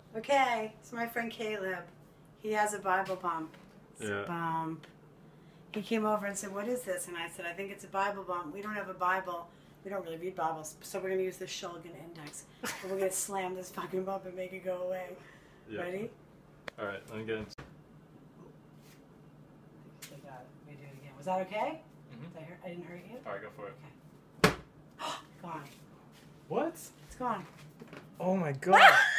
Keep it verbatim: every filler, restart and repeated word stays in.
Okay, it's my friend Caleb. He has a Bible bump. It's Yeah. a bump. He came over and said, "What is this?" And I said, "I think it's a Bible bump. We don't have a Bible. We don't really read Bibles, so we're going to use the Shulgin Index. And we're going to slam this fucking bump and make it go away." Yeah. Ready? All right, let me get into They got it. We do it again. Was that okay? Mhm. Did I, hurt, I didn't hurt you? All right, go for it. Okay. Gone. What? It's gone. Oh my god.